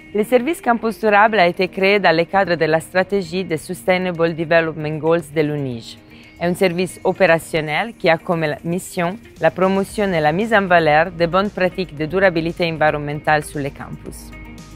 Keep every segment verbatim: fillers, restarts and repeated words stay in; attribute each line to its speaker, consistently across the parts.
Speaker 1: Le service Campus Durable a été créé dans le cadre de la stratégie des Sustainable Development Goals de l'U N I G. È un service opérationnel qui a comme mission la promotion et la mise en valeur de bonnes pratiques de durabilité environnementale sur les campus.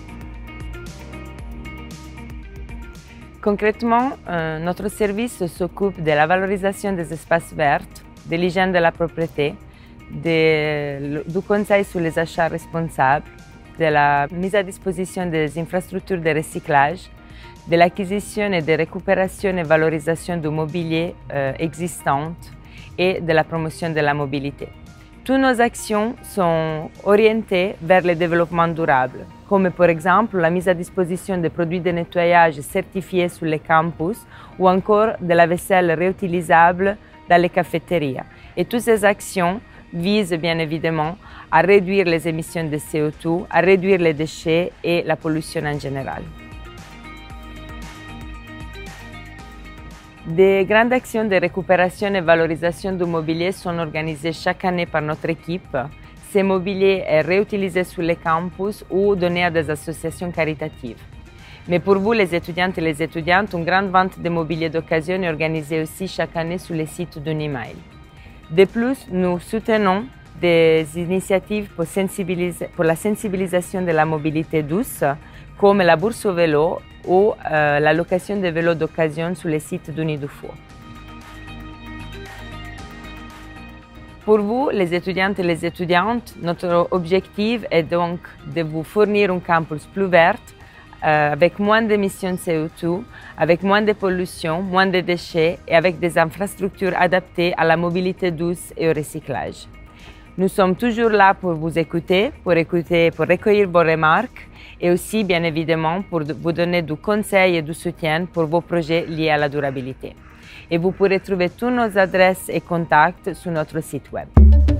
Speaker 1: Concrètement, euh, notre service s'occupe de la valorisation des espaces verts, de l'hygiène de la propriété, de, du conseil sur les achats responsables, de la mise à disposition des infrastructures de recyclage, de l'acquisition et de récupération et valorisation du mobilier euh, existant et de la promotion de la mobilité. Toutes nos actions sont orientées vers le développement durable, comme par exemple la mise à disposition de produits de nettoyage certifiés sur les campus ou encore de la vaisselle réutilisable dans les cafétérias. Et toutes ces actions visent bien évidemment à réduire les émissions de C O deux, à réduire les déchets et la pollution en général. Des grandes actions de récupération et valorisation du mobilier sont organisées chaque année par notre équipe. Ce mobilier est réutilisé sur les campus ou donné à des associations caritatives. Mais pour vous, les étudiantes et les étudiantes, une grande vente de mobilier d'occasion est organisée aussi chaque année sur le site d'Unimail. De plus, nous soutenons des initiatives pour, pour la sensibilisation de la mobilité douce, comme la bourse au vélo ou euh, la location de vélos d'occasion sur le site d'Unidufour. Pour vous, les étudiantes et les étudiantes, notre objectif est donc de vous fournir un campus plus vert, euh, avec moins d'émissions de C O deux, avec moins de pollution, moins de déchets et avec des infrastructures adaptées à la mobilité douce et au recyclage. Nous sommes toujours là pour vous écouter, pour écouter, pour recueillir vos remarques et aussi, bien évidemment, pour vous donner du conseil et du soutien pour vos projets liés à la durabilité. Et vous pourrez trouver toutes nos adresses et contacts sur notre site web.